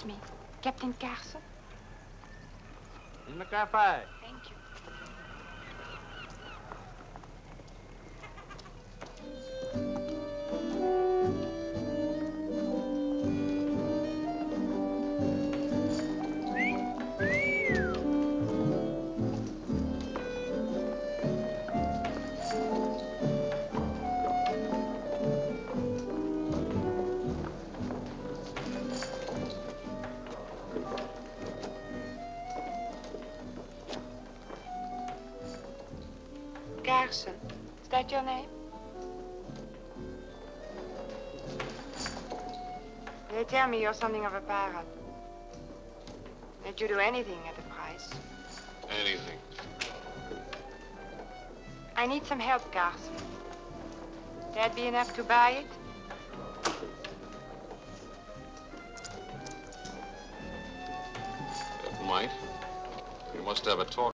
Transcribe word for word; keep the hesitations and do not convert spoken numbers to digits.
Excuse me, Captain Carson? In the cafe. Thank you. Carson, is that your name? They tell me you're something of a pirate. That you do anything at a price. Anything. I need some help, Carson. That'd be enough to buy it? That might. We must have a talk